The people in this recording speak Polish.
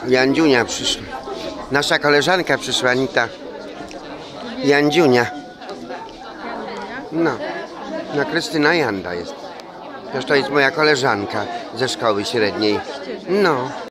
Jandziunia przyszła. Nasza koleżanka przyszła, Anita. Jandziunia. No. No, Krystyna Janda jest. Też to jest moja koleżanka ze szkoły średniej. No.